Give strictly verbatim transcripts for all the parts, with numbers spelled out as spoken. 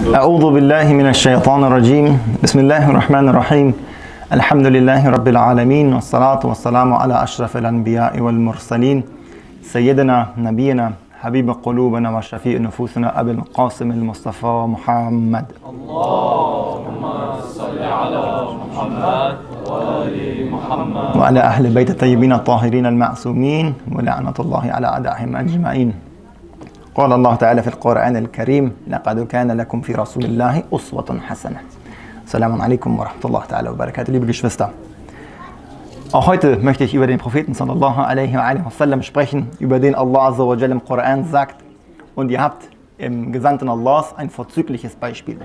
أعوذ بالله من الشيطان الرجيم بسم الله الرحمن الرحيم الحمد لله رب العالمين والصلاة والسلام على أشرف الأنبياء والمرسلين سيدنا نبينا حبيب قلوبنا وشفيع نفوسنا أبي القاسم المصطفى محمد. اللهم صل على محمد وآل محمد وعلى أهل بيت الطيبين الطاهرين المعصومين ولعنة الله على أعدائهم أجمعين. قال الله تعالى في القرآن الكريم لقد كان لكم في رسول الله أسوة حسنة. Assalamu alaikum wa rahmatullahi ta'ala wa barakatuh, liebe Geschwister. Auch heute möchte ich über den Propheten sallallahu alaihi wa sallam sprechen, über den Allah azza wa jalla im Koran sagt, und ihr habt im Gesandten Allahs ein vorzügliches Beispiel.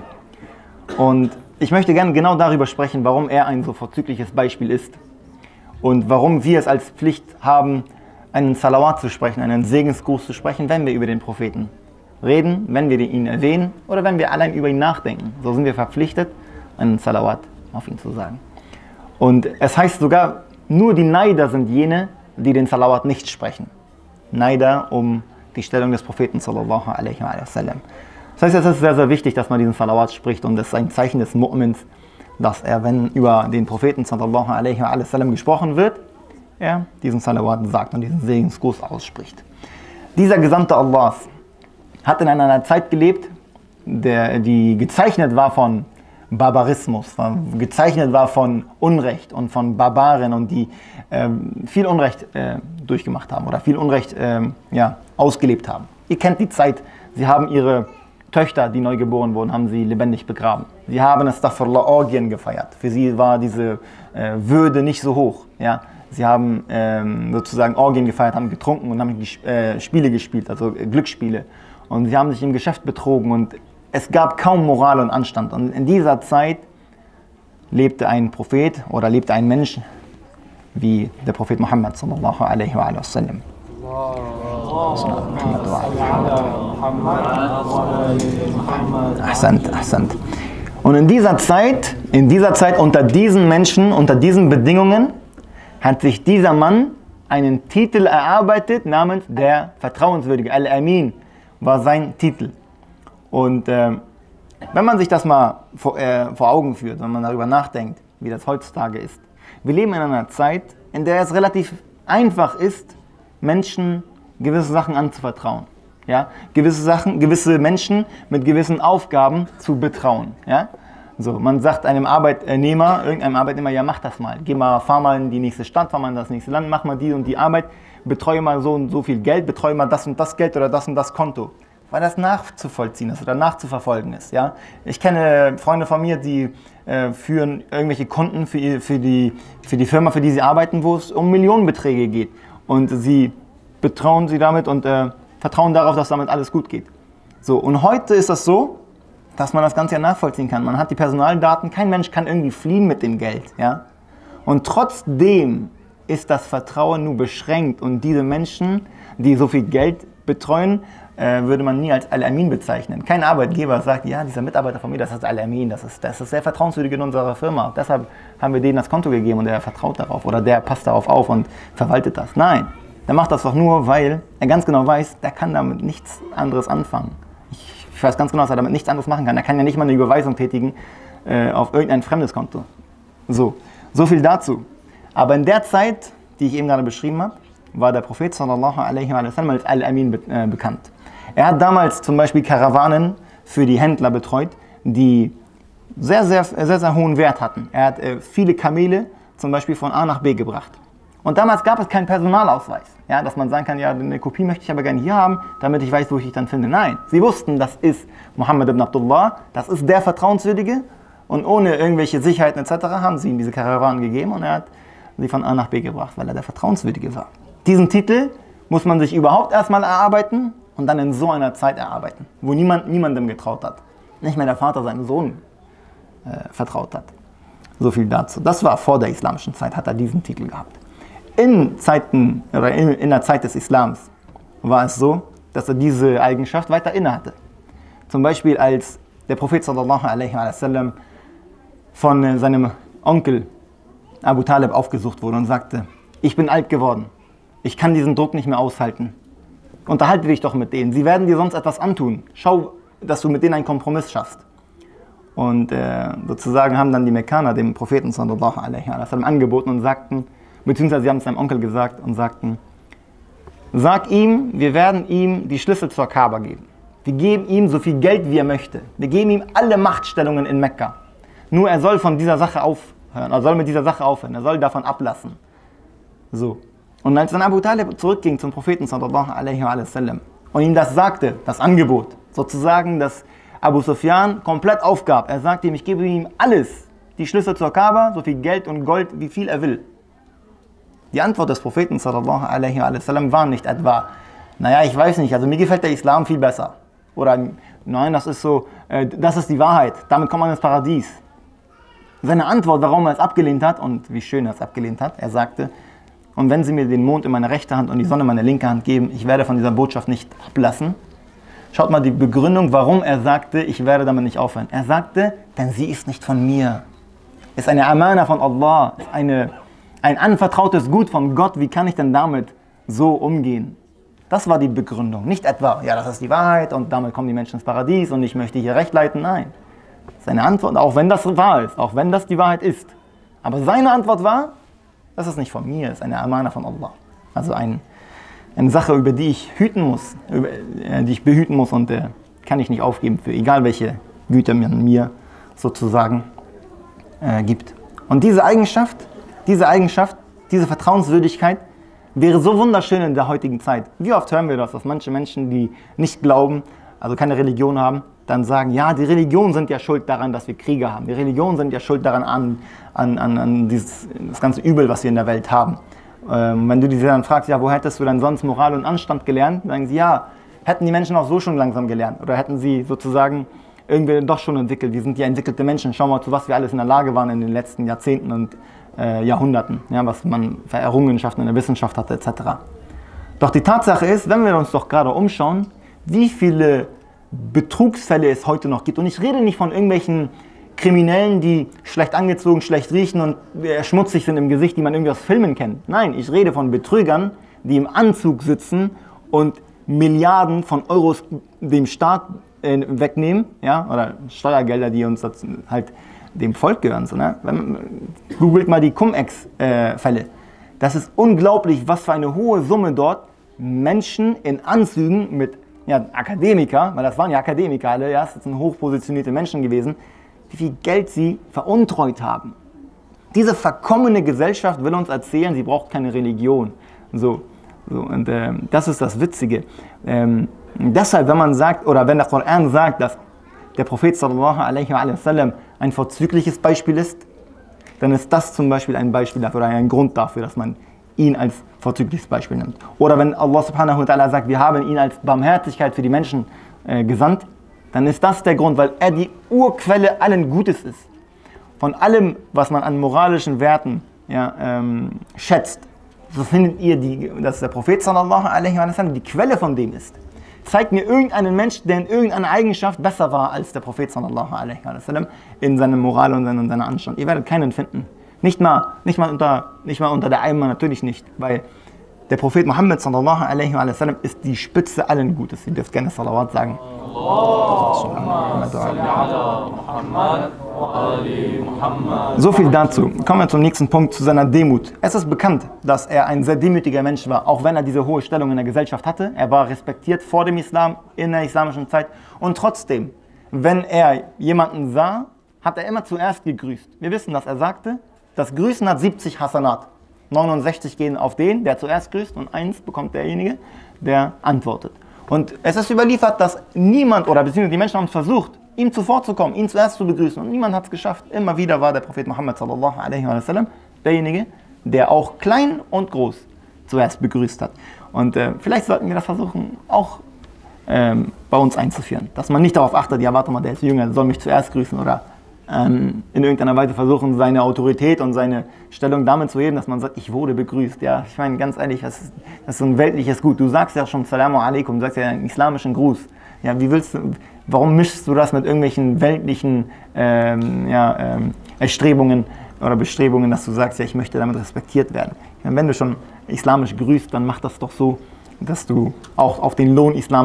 Und ich möchte gerne genau darüber sprechen, warum er ein so vorzügliches Beispiel ist und warum wir es als Pflicht haben, einen Salawat zu sprechen, einen Segensgruß zu sprechen, wenn wir über den Propheten reden, wenn wir ihn erwähnen oder wenn wir allein über ihn nachdenken. So sind wir verpflichtet, einen Salawat auf ihn zu sagen. Und es heißt sogar, nur die Neider sind jene, die den Salawat nicht sprechen. Neider um die Stellung des Propheten sallallahu alaihi wa sallam. Das heißt, es ist sehr, sehr wichtig, dass man diesen Salawat spricht, und es ist ein Zeichen des Mu'mins, dass er, wenn über den Propheten sallallahu alaihi wa sallam gesprochen wird, er diesen Salawat sagt und diesen Segensgruß ausspricht. Dieser Gesandte Allahs hat in einer Zeit gelebt, der, die gezeichnet war von Barbarismus, von, gezeichnet war von Unrecht und von Barbaren, und die ähm, viel Unrecht äh, durchgemacht haben oder viel Unrecht ähm, ja, ausgelebt haben. Ihr kennt die Zeit, sie haben ihre Töchter, die neu geboren wurden, haben sie lebendig begraben. Sie haben Astaghfirullah Orgien gefeiert. Für sie war diese äh, Würde nicht so hoch. Ja? Sie haben ähm, sozusagen Orgien gefeiert, haben getrunken und haben äh, Spiele gespielt, also äh, Glücksspiele. Und sie haben sich im Geschäft betrogen, und es gab kaum Moral und Anstand. Und in dieser Zeit lebte ein Prophet oder lebte ein Mensch wie der Prophet Muhammad sallallahu alaihi wa sallam. Ahsant, ahsant. Und in dieser Zeit, in dieser Zeit unter diesen Menschen, unter diesen Bedingungen, hat sich dieser Mann einen Titel erarbeitet namens der Vertrauenswürdige. Al-Amin war sein Titel. Und äh, wenn man sich das mal vor, äh, vor Augen führt, wenn man darüber nachdenkt, wie das heutzutage ist. Wir leben in einer Zeit, in der es relativ einfach ist, Menschen gewisse Sachen anzuvertrauen. Ja? Gewisse Sachen, gewisse Menschen mit gewissen Aufgaben zu betrauen. Ja? So, man sagt einem Arbeitnehmer, irgendeinem Arbeitnehmer, ja, mach das mal. Geh mal, fahr mal in die nächste Stadt, fahr mal in das nächste Land, mach mal die und die Arbeit, betreue mal so und so viel Geld, betreue mal das und das Geld oder das und das Konto. Weil das nachzuvollziehen ist oder nachzuverfolgen ist. Ja? Ich kenne Freunde von mir, die äh, führen irgendwelche Konten für, ihr, für, die, für die Firma, für die sie arbeiten, wo es um Millionenbeträge geht. Und sie betrauen sie damit und äh, vertrauen darauf, dass damit alles gut geht. So, und heute ist das so, dass man das Ganze ja nachvollziehen kann. Man hat die Personaldaten, kein Mensch kann irgendwie fliehen mit dem Geld. Ja? Und trotzdem ist das Vertrauen nur beschränkt, und diese Menschen, die so viel Geld betreuen, äh, würde man nie als Al-Amin bezeichnen. Kein Arbeitgeber sagt, ja, dieser Mitarbeiter von mir, das ist Al-Amin, das ist, das ist sehr vertrauenswürdig in unserer Firma. Deshalb haben wir denen das Konto gegeben und er vertraut darauf oder der passt darauf auf und verwaltet das. Nein, der macht das doch nur, weil er ganz genau weiß, der kann damit nichts anderes anfangen. Ich, ich weiß ganz genau, dass er damit nichts anderes machen kann. Er kann ja nicht mal eine Überweisung tätigen äh, auf irgendein fremdes Konto. So, so viel dazu. Aber in der Zeit, die ich eben gerade beschrieben habe, war der Prophet sallallahu alaihi wa sallam als Al-Amin be äh, bekannt. Er hat damals zum Beispiel Karawanen für die Händler betreut, die sehr, sehr, sehr, sehr hohen Wert hatten. Er hat äh, viele Kamele zum Beispiel von A nach B gebracht. Und damals gab es keinen Personalausweis, ja, dass man sagen kann, ja, eine Kopie möchte ich aber gerne hier haben, damit ich weiß, wo ich dich dann finde. Nein, sie wussten, das ist Muhammad ibn Abdullah, das ist der Vertrauenswürdige, und ohne irgendwelche Sicherheiten et cetera haben sie ihm diese Karawanen gegeben, und er hat sie von A nach B gebracht, weil er der Vertrauenswürdige war. Diesen Titel muss man sich überhaupt erstmal erarbeiten und dann in so einer Zeit erarbeiten, wo niemand niemandem getraut hat. Nicht mehr der Vater seinem Sohn äh, vertraut hat. So viel dazu. Das war vor der islamischen Zeit, hat er diesen Titel gehabt. In, Zeiten, oder in, in der Zeit des Islams war es so, dass er diese Eigenschaft weiter inne hatte. Zum Beispiel als der Prophet sallallahu alaihi wa sallam von äh, seinem Onkel Abu Talib aufgesucht wurde und sagte, ich bin alt geworden, ich kann diesen Druck nicht mehr aushalten. Unterhalte dich doch mit denen, sie werden dir sonst etwas antun. Schau, dass du mit denen einen Kompromiss schaffst. Und äh, sozusagen haben dann die Mekkaner dem Propheten sallallahu alaihi wasallam angeboten und sagten, beziehungsweise sie haben es seinem Onkel gesagt und sagten, sag ihm, wir werden ihm die Schlüssel zur Kaaba geben. Wir geben ihm so viel Geld, wie er möchte. Wir geben ihm alle Machtstellungen in Mekka. Nur er soll von dieser Sache aufhören, er soll mit dieser Sache aufhören, er soll davon ablassen. So. Und als dann Abu Talib zurückging zum Propheten sallallahu alaihi wasallam und ihm das sagte, das Angebot, sozusagen, dass Abu Sufyan komplett aufgab. Er sagte ihm, ich gebe ihm alles, die Schlüssel zur Kaaba, so viel Geld und Gold, wie viel er will. Die Antwort des Propheten sallallahu alaihi wasallam war nicht etwa, naja, ich weiß nicht, also mir gefällt der Islam viel besser. Oder nein, das ist so, äh, das ist die Wahrheit, damit kommt man ins Paradies. Seine Antwort, warum er es abgelehnt hat und wie schön er es abgelehnt hat, er sagte, und wenn sie mir den Mond in meine rechte Hand und die Sonne in meine linke Hand geben, ich werde von dieser Botschaft nicht ablassen. Schaut mal die Begründung, warum er sagte, ich werde damit nicht aufhören. Er sagte, denn sie ist nicht von mir. Ist eine Amana von Allah, ist eine, ein anvertrautes Gut von Gott. Wie kann ich denn damit so umgehen? Das war die Begründung. Nicht etwa, ja, das ist die Wahrheit und damit kommen die Menschen ins Paradies und ich möchte hier Recht leiten. Nein. Seine Antwort, auch wenn das wahr ist, auch wenn das die Wahrheit ist. Aber seine Antwort war, das ist nicht von mir, ist eine Amana von Allah. Also ein Eine Sache, über die ich hüten muss, über, äh, die ich behüten muss und äh, kann ich nicht aufgeben, für egal welche Güter man mir sozusagen äh, gibt. Und diese Eigenschaft, diese Eigenschaft, diese Vertrauenswürdigkeit wäre so wunderschön in der heutigen Zeit. Wie oft hören wir das, dass manche Menschen, die nicht glauben, also keine Religion haben, dann sagen, ja, die Religionen sind ja schuld daran, dass wir Kriege haben. Die Religionen sind ja schuld daran an, an, an, an dieses, das ganze Übel, was wir in der Welt haben. Ähm, wenn du diese dann fragst, ja, wo hättest du dann sonst Moral und Anstand gelernt? Dann sagen sie, ja, hätten die Menschen auch so schon langsam gelernt. Oder hätten sie sozusagen irgendwie doch schon entwickelt. Wir sind ja entwickelte Menschen. Schau mal, zu was wir alles in der Lage waren in den letzten Jahrzehnten und äh, Jahrhunderten. Ja, was man für Errungenschaften in der Wissenschaft hatte, et cetera. Doch die Tatsache ist, wenn wir uns doch gerade umschauen, wie viele Betrugsfälle es heute noch gibt. Und ich rede nicht von irgendwelchen Kriminellen, die schlecht angezogen, schlecht riechen und äh, schmutzig sind im Gesicht, die man irgendwie aus Filmen kennt. Nein, ich rede von Betrügern, die im Anzug sitzen und Milliarden von Euros dem Staat äh, wegnehmen, ja, oder Steuergelder, die uns das, halt dem Volk gehören. So, ne? Googelt mal die Cum-Ex-Fälle. Äh, das ist unglaublich, was für eine hohe Summe dort Menschen in Anzügen mit ja, Akademiker, weil das waren ja Akademiker alle, ja, das sind hochpositionierte Menschen gewesen, wie viel Geld sie veruntreut haben. Diese verkommene Gesellschaft will uns erzählen, sie braucht keine Religion. So, so, und äh, das ist das Witzige. Ähm, deshalb, wenn man sagt, oder wenn der Koran sagt, dass der Prophet sallallahu alaihi wasallam ein vorzügliches Beispiel ist, dann ist das zum Beispiel ein Beispiel dafür, oder ein Grund dafür, dass man ihn als vorzügliches Beispiel nimmt. Oder wenn Allah subhanahu wa ta'ala sagt, wir haben ihn als Barmherzigkeit für die Menschen äh, gesandt, dann ist das der Grund, weil er die Urquelle allen Gutes ist. Von allem, was man an moralischen Werten ja, ähm, schätzt, so findet ihr, die, dass der Prophet sallallahu alaihi wa sallam die Quelle von dem ist. Zeigt mir irgendeinen Menschen, der in irgendeiner Eigenschaft besser war als der Prophet sallallahu alaihi wa sallam in seiner Moral und in seiner Anstand. Ihr werdet keinen finden. Nicht mal, nicht mal, unter, nicht mal unter der Eimer, natürlich nicht, weil der Prophet Muhammad sallallahu alaihi wa sallam ist die Spitze allen Gutes. Ihr dürft gerne Salawat sagen. So viel dazu. Kommen wir zum nächsten Punkt, zu seiner Demut. Es ist bekannt, dass er ein sehr demütiger Mensch war, auch wenn er diese hohe Stellung in der Gesellschaft hatte. Er war respektiert vor dem Islam, in der islamischen Zeit. Und trotzdem, wenn er jemanden sah, hat er immer zuerst gegrüßt. Wir wissen, dass er sagte, das Grüßen hat siebzig Hasanat. neunundsechzig gehen auf den, der zuerst grüßt, und eins bekommt derjenige, der antwortet. Und es ist überliefert, dass niemand, oder beziehungsweise die Menschen haben es versucht, ihm zuvorzukommen, ihn zuerst zu begrüßen, und niemand hat es geschafft. Immer wieder war der Prophet Muhammad sallallahu alaihi wa sallam derjenige, der auch klein und groß zuerst begrüßt hat. Und äh, vielleicht sollten wir das versuchen, auch ähm, bei uns einzuführen. Dass man nicht darauf achtet, ja warte mal, der ist jünger, der soll mich zuerst grüßen, oder ähm, in irgendeiner Weise versuchen, seine Autorität und seine Stellung damit zu heben, dass man sagt, ich wurde begrüßt. Ja, ich meine, ganz ehrlich, das ist, das ist so ein weltliches Gut. Du sagst ja schon Salamu alaikum, du sagst ja einen islamischen Gruß. Ja, wie willst du, warum mischst du das mit irgendwelchen weltlichen ähm, ja, ähm, Erstrebungen oder Bestrebungen, dass du sagst, ja, ich möchte damit respektiert werden? Ja, wenn du schon islamisch grüßt, dann mach das doch so, dass du auch auf den Lohn islamisch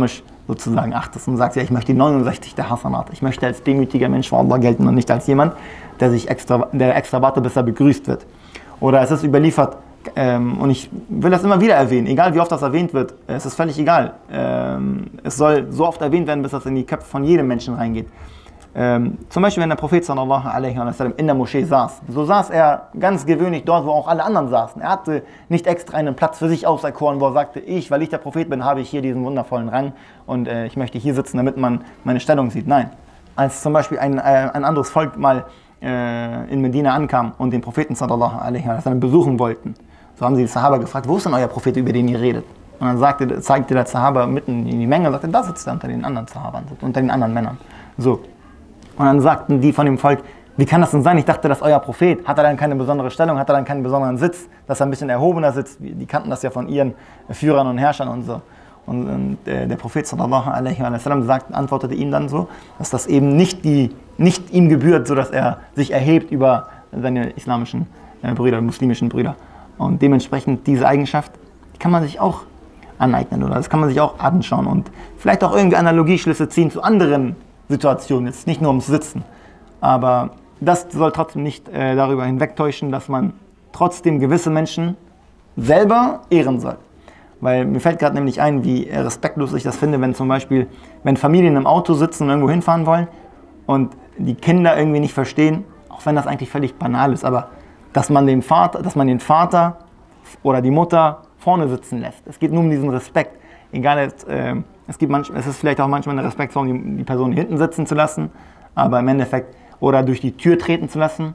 sozusagen achtest und sagst, ja, ich möchte die neunundsechzig der Hasanat. Ich möchte als demütiger Mensch vor Allah gelten und nicht als jemand, der sich extra, der extra wartet, bis er begrüßt wird. Oder es ist überliefert, ähm, und ich will das immer wieder erwähnen, egal wie oft das erwähnt wird, es ist völlig egal. Ähm, es soll so oft erwähnt werden, bis das in die Köpfe von jedem Menschen reingeht. Ähm, zum Beispiel, wenn der Prophet sallallahu alaihi wa sallam in der Moschee saß, so saß er ganz gewöhnlich dort, wo auch alle anderen saßen. Er hatte nicht extra einen Platz für sich auserkoren, wo er sagte, ich, weil ich der Prophet bin, habe ich hier diesen wundervollen Rang und äh, ich möchte hier sitzen, damit man meine Stellung sieht. Nein, als zum Beispiel ein, äh, ein anderes Volk mal äh, in Medina ankam und den Propheten sallallahu alaihi wa sallam besuchen wollten, so haben sie die Sahaba gefragt, wo ist denn euer Prophet, über den ihr redet? Und dann sagte, zeigte der Sahaba mitten in die Menge und sagte, da sitzt er unter den anderen Sahabern, unter den anderen Männern. So. Und dann sagten die von dem Volk, wie kann das denn sein? Ich dachte, das ist euer Prophet. Hat er dann keine besondere Stellung? Hat er dann keinen besonderen Sitz? Dass er ein bisschen erhobener sitzt? Die kannten das ja von ihren Führern und Herrschern und so. Und, und äh, der Prophet sallallahu alaihi wa sallam sagt, antwortete ihm dann so, dass das eben nicht, die, nicht ihm gebührt, sodass er sich erhebt über seine islamischen äh, Brüder, muslimischen Brüder. Und dementsprechend diese Eigenschaft, die kann man sich auch aneignen oder das kann man sich auch anschauen und vielleicht auch irgendwie Analogieschlüsse ziehen zu anderen Situationen, jetzt nicht nur ums Sitzen, aber das soll trotzdem nicht äh, darüber hinwegtäuschen, dass man trotzdem gewisse Menschen selber ehren soll. Weil mir fällt gerade nämlich ein, wie respektlos ich das finde, wenn zum Beispiel, wenn Familien im Auto sitzen und irgendwo hinfahren wollen und die Kinder irgendwie nicht verstehen, auch wenn das eigentlich völlig banal ist, aber dass man den Vater, dass man den Vater oder die Mutter vorne sitzen lässt. Es geht nur um diesen Respekt. Egal, jetzt, äh, es, gibt manch, es ist vielleicht auch manchmal eine Respektform, die, die Person hinten sitzen zu lassen, aber im Endeffekt, oder durch die Tür treten zu lassen.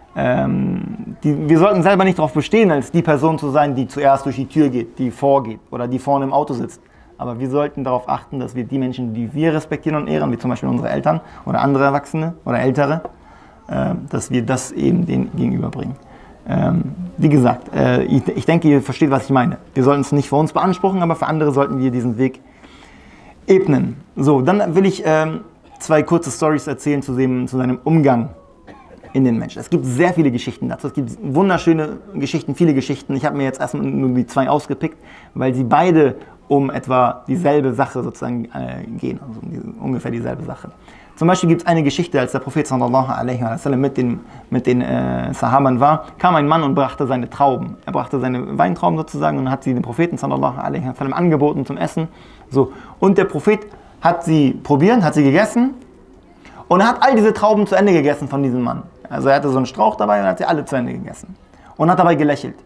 Ähm, die, wir sollten selber nicht darauf bestehen, als die Person zu sein, die zuerst durch die Tür geht, die vorgeht oder die vorne im Auto sitzt. Aber wir sollten darauf achten, dass wir die Menschen, die wir respektieren und ehren, wie zum Beispiel unsere Eltern oder andere Erwachsene oder Ältere, äh, dass wir das eben denen gegenüberbringen. Ähm, wie gesagt, äh, ich, ich denke, ihr versteht, was ich meine. Wir sollten es nicht für uns beanspruchen, aber für andere sollten wir diesen Weg ebnen. So, dann will ich ähm, zwei kurze Storys erzählen zu, dem, zu seinem Umgang in den Menschen. Es gibt sehr viele Geschichten dazu. Es gibt wunderschöne Geschichten, viele Geschichten. Ich habe mir jetzt erstmal nur die zwei ausgepickt, weil sie beide um etwa dieselbe Sache sozusagen äh, gehen, also um die, ungefähr dieselbe Sache. Zum Beispiel gibt es eine Geschichte, als der Prophet sallallahu alaihi wa sallam mit den, mit den äh, Sahabern war, kam ein Mann und brachte seine Trauben. Er brachte seine Weintrauben sozusagen und hat sie dem Propheten sallallahu alaihi wa sallam angeboten zum Essen. So. Und der Prophet hat sie probiert, hat sie gegessen und er hat all diese Trauben zu Ende gegessen von diesem Mann. Also er hatte so einen Strauch dabei und hat sie alle zu Ende gegessen und hat dabei gelächelt.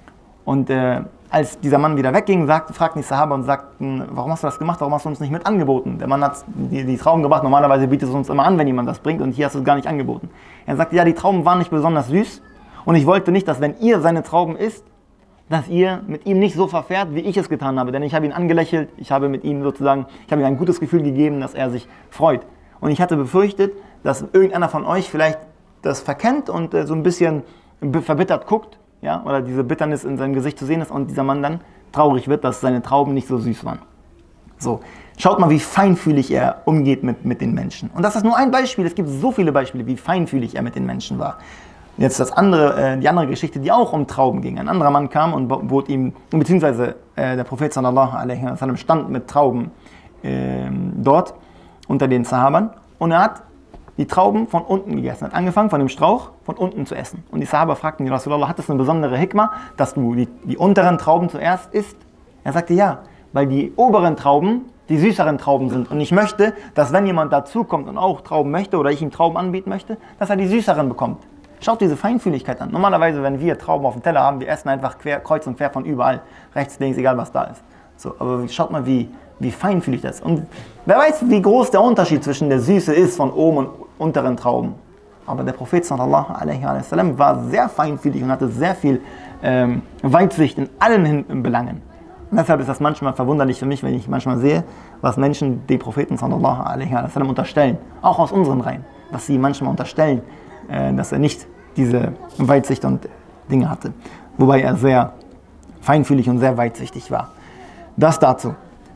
Und äh, als dieser Mann wieder wegging, sagte, fragten die Sahaba und sagten, warum hast du das gemacht, warum hast du uns nicht mit angeboten? Der Mann hat die, die Trauben gebracht, normalerweise bietet es uns immer an, wenn jemand das bringt und hier hast du es gar nicht angeboten. Er sagte, ja, die Trauben waren nicht besonders süß und ich wollte nicht, dass wenn ihr seine Trauben isst, dass ihr mit ihm nicht so verfährt, wie ich es getan habe. Denn ich habe ihn angelächelt, ich habe mit ihm sozusagen, ich habe ihm ein gutes Gefühl gegeben, dass er sich freut. Und ich hatte befürchtet, dass irgendeiner von euch vielleicht das verkennt und äh, so ein bisschen verbittert guckt, ja, oder diese Bitternis in seinem Gesicht zu sehen ist und dieser Mann dann traurig wird, dass seine Trauben nicht so süß waren. So, schaut mal, wie feinfühlig er umgeht mit, mit den Menschen. Und das ist nur ein Beispiel, es gibt so viele Beispiele, wie feinfühlig er mit den Menschen war. Jetzt das andere, äh, die andere Geschichte, die auch um Trauben ging. Ein anderer Mann kam und bot ihm, beziehungsweise äh, der Prophet sallallahu alaihi wa sallam stand mit Trauben äh, dort unter den Sahabern und er hat die Trauben von unten gegessen, hat angefangen von dem Strauch von unten zu essen. Und die Sahaba fragten die Rasulallah, hat das eine besondere Hikmah, dass du die, die unteren Trauben zuerst isst? Er sagte ja, weil die oberen Trauben die süßeren Trauben sind. Und ich möchte, dass wenn jemand dazukommt und auch Trauben möchte oder ich ihm Trauben anbieten möchte, dass er die süßeren bekommt. Schaut diese Feinfühligkeit an. Normalerweise, wenn wir Trauben auf dem Teller haben, wir essen einfach quer, kreuz und quer von überall, rechts, links, egal was da ist. So, aber schaut mal, wie, wie feinfühlig das ist. Und wer weiß, wie groß der Unterschied zwischen der Süße ist von oben und unteren Trauben. Aber der Prophet sallallahu alaihi wa sallam war sehr feinfühlig und hatte sehr viel ähm, Weitsicht in allen Hin Belangen. Und deshalb ist das manchmal verwunderlich für mich, wenn ich manchmal sehe, was Menschen den Propheten sallallahu alaihi wa sallam unterstellen. Auch aus unseren Reihen. Was sie manchmal unterstellen, äh, dass er nicht diese Weitsicht und Dinge hatte. Wobei er sehr feinfühlig und sehr weitsichtig war. Das dazu.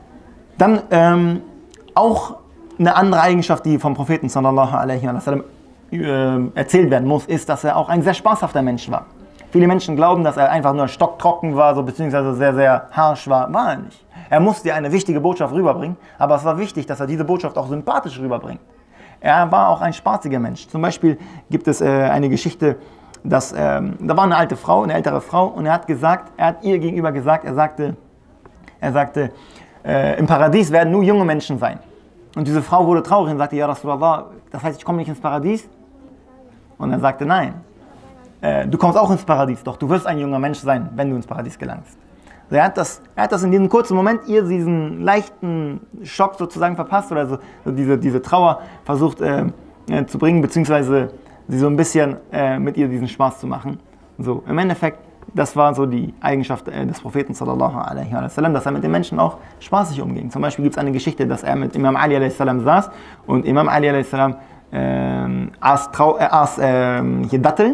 Dann ähm, auch eine andere Eigenschaft, die vom Propheten sallallahu alaihi wa sallam äh, erzählt werden muss, ist, dass er auch ein sehr spaßhafter Mensch war. Viele Menschen glauben, dass er einfach nur stocktrocken war, so, beziehungsweise sehr, sehr harsch war. War er nicht. Er musste ja eine wichtige Botschaft rüberbringen, aber es war wichtig, dass er diese Botschaft auch sympathisch rüberbringt. Er war auch ein spaßiger Mensch. Zum Beispiel gibt es äh, eine Geschichte, dass ähm, da war eine alte Frau, eine ältere Frau, und er hat gesagt, er hat ihr gegenüber gesagt, er sagte, er sagte, äh, im Paradies werden nur junge Menschen sein. Und diese Frau wurde traurig und sagte, ja Rasulallah, das heißt, ich komme nicht ins Paradies? Und er sagte, nein, äh, du kommst auch ins Paradies, doch du wirst ein junger Mensch sein, wenn du ins Paradies gelangst. Also er, hat das, er hat das in diesem kurzen Moment ihr diesen leichten Schock sozusagen verpasst oder so, so diese, diese Trauer versucht äh, äh, zu bringen, beziehungsweise sie so ein bisschen äh, mit ihr diesen Spaß zu machen. So, im Endeffekt, das war so die Eigenschaft äh, des Propheten sallallahu alaihi wa sallam, dass er mit den Menschen auch spaßig umging. Zum Beispiel gibt es eine Geschichte, dass er mit Imam Ali alaihi salam saß und Imam Ali alaihi salam äh, aß, Trau, äh, aß äh, hier Datteln.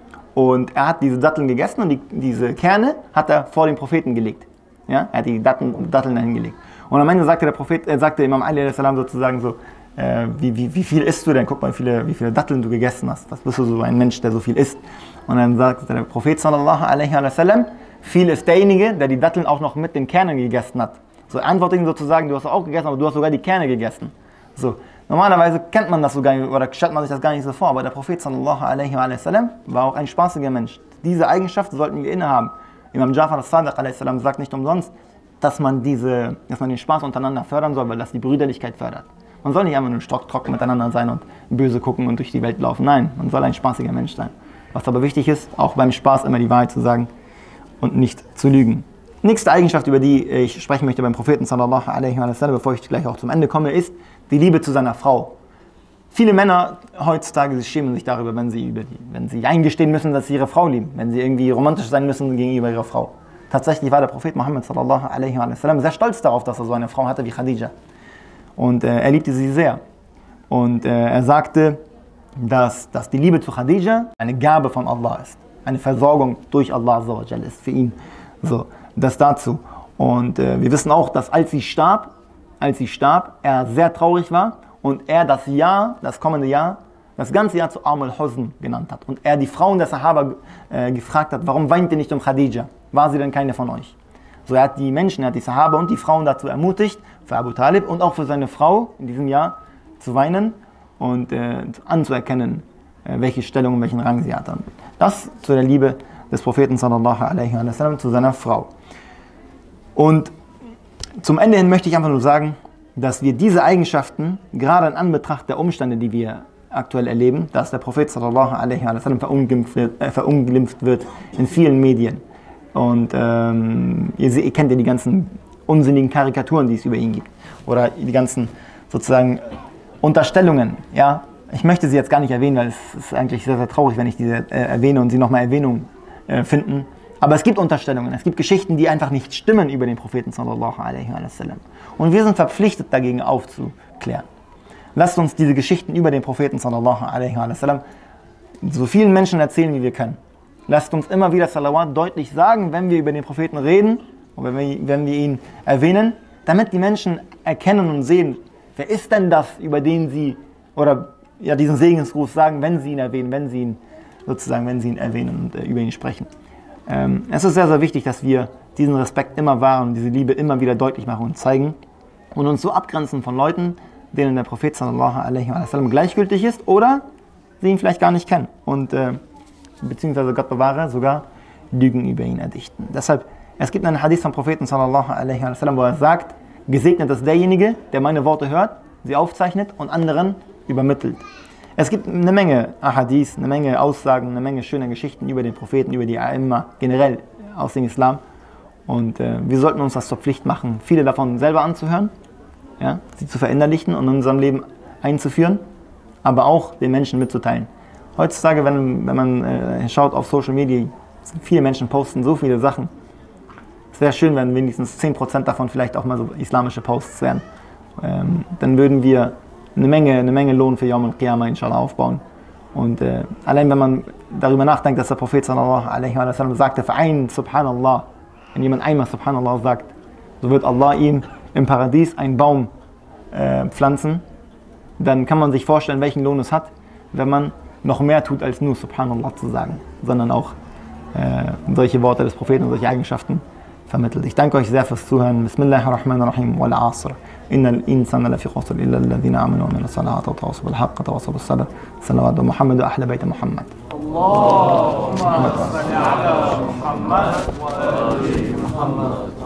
Und er hat diese Datteln gegessen und die, diese Kerne hat er vor den Propheten gelegt. Ja? Er hat die Datteln, Datteln dahin gelegt. Und am Ende sagte der Prophet, äh, sagte Imam Ali alaihi salam sozusagen so, äh, wie, wie, wie viel isst du denn? Guck mal, wie viele, wie viele Datteln du gegessen hast. Was bist du so ein Mensch, der so viel isst? Und dann sagte der Prophet sallallahu alaihi wa sallam, viel ist derjenige, der die Datteln auch noch mit den Kernen gegessen hat. So antwortet ihm sozusagen, du hast auch gegessen, aber du hast sogar die Kerne gegessen. So. Normalerweise kennt man das so gar nicht, oder stellt man sich das gar nicht so vor, aber der Prophet sallallahu alaihi wa sallam war auch ein spaßiger Mensch. Diese Eigenschaft sollten wir innehaben. Imam Ja'far al-Sadiq alaihi salam sagt nicht umsonst, dass man, diese, dass man den Spaß untereinander fördern soll, weil das die Brüderlichkeit fördert. Man soll nicht einfach nur stocktrocken miteinander sein und böse gucken und durch die Welt laufen. Nein, man soll ein spaßiger Mensch sein. Was aber wichtig ist, auch beim Spaß immer die Wahrheit zu sagen und nicht zu lügen. Nächste Eigenschaft, über die ich sprechen möchte beim Propheten sallallahu alaihi wa sallam, bevor ich gleich auch zum Ende komme, ist die Liebe zu seiner Frau. Viele Männer heutzutage schämen sich darüber, wenn sie, über die, wenn sie eingestehen müssen, dass sie ihre Frau lieben, wenn sie irgendwie romantisch sein müssen gegenüber ihrer Frau. Tatsächlich war der Prophet Muhammad sallallahu alaihi wa sallam sehr stolz darauf, dass er so eine Frau hatte wie Khadija. Und äh, er liebte sie sehr. Und äh, er sagte, dass, dass die Liebe zu Khadija eine Gabe von Allah ist. Eine Versorgung durch Allah ist für ihn. So, das dazu. Und äh, wir wissen auch, dass als sie starb, als sie starb, er sehr traurig war und er das Jahr, das kommende Jahr, das ganze Jahr zu Aam al-Huzn genannt hat. Und er die Frauen der Sahaba äh, gefragt hat, warum weint ihr nicht um Khadija? War sie denn keine von euch? So, er hat die Menschen, er hat die Sahaba und die Frauen dazu ermutigt, für Abu Talib und auch für seine Frau in diesem Jahr zu weinen und äh, anzuerkennen, äh, welche Stellung und welchen Rang sie hat. Das zu der Liebe des Propheten sallallahu alaihi wa sallam zu seiner Frau. Und zum Ende hin möchte ich einfach nur sagen, dass wir diese Eigenschaften, gerade in Anbetracht der Umstände, die wir aktuell erleben, dass der Prophet sallallahu alaihi wa sallam verunglimpft wird, äh, verunglimpft wird in vielen Medien. Und ähm, ihr, ihr kennt ja die ganzen unsinnigen Karikaturen, die es über ihn gibt. Oder die ganzen sozusagen Unterstellungen. Ja? Ich möchte sie jetzt gar nicht erwähnen, weil es ist eigentlich sehr, sehr traurig, wenn ich diese äh, erwähne und sie nochmal Erwähnung äh, finden. Aber es gibt Unterstellungen, es gibt Geschichten, die einfach nicht stimmen über den Propheten sallallahu alaihi wa sallam. Und wir sind verpflichtet, dagegen aufzuklären. Lasst uns diese Geschichten über den Propheten sallallahu alaihi wa sallam so vielen Menschen erzählen, wie wir können. Lasst uns immer wieder Salawat deutlich sagen, wenn wir über den Propheten reden und wenn wir, wenn wir ihn erwähnen, damit die Menschen erkennen und sehen, wer ist denn das, über den sie, oder ja, diesen Segensgruß sagen, wenn sie ihn erwähnen, wenn sie ihn sozusagen, wenn sie ihn erwähnen und äh, über ihn sprechen. Ähm, es ist sehr, sehr wichtig, dass wir diesen Respekt immer wahren und diese Liebe immer wieder deutlich machen und zeigen und uns so abgrenzen von Leuten, denen der Prophet sallallahu alaihi wa sallam gleichgültig ist oder sie ihn vielleicht gar nicht kennen und äh, beziehungsweise Gott bewahre, sogar Lügen über ihn erdichten. Deshalb, es gibt einen Hadith vom Propheten sallallahu alaihi wa sallam, wo er sagt, gesegnet ist derjenige, der meine Worte hört, sie aufzeichnet und anderen übermittelt. Es gibt eine Menge Ahadith, eine Menge Aussagen, eine Menge schöner Geschichten über den Propheten, über die A'imma, generell aus dem Islam. Und äh, wir sollten uns das zur Pflicht machen, viele davon selber anzuhören, ja, sie zu verinnerlichen und in unserem Leben einzuführen, aber auch den Menschen mitzuteilen. Heutzutage, wenn, wenn man äh, schaut auf Social Media, viele Menschen posten so viele Sachen. Es wäre schön, wenn wenigstens zehn Prozent davon vielleicht auch mal so islamische Posts wären. Ähm, dann würden wir eine Menge, eine Menge Lohn für Yawm al-Qiyamah inshallah aufbauen. Und äh, allein wenn man darüber nachdenkt, dass der Prophet sallallahu alaihi wa sallam sagte, für einen Subhanallah, wenn jemand einmal Subhanallah sagt, so wird Allah ihm im Paradies einen Baum äh, pflanzen, dann kann man sich vorstellen, welchen Lohn es hat, wenn man noch mehr tut, als nur Subhanallah zu sagen, sondern auch äh, solche Worte des Propheten und solche Eigenschaften vermittelt. Ich danke euch sehr fürs Zuhören. Bismillahirrahmanirrahim. Wal asr. Innal insana lafi khusr illa alladhina amanu wa amilu salihati wa tawasaw bil haqqi wa tawasaw bis sabr. Salawatu Muhammad wa ahli bayt Muhammad. Allahumma salli ala Muhammad wa ali Muhammad.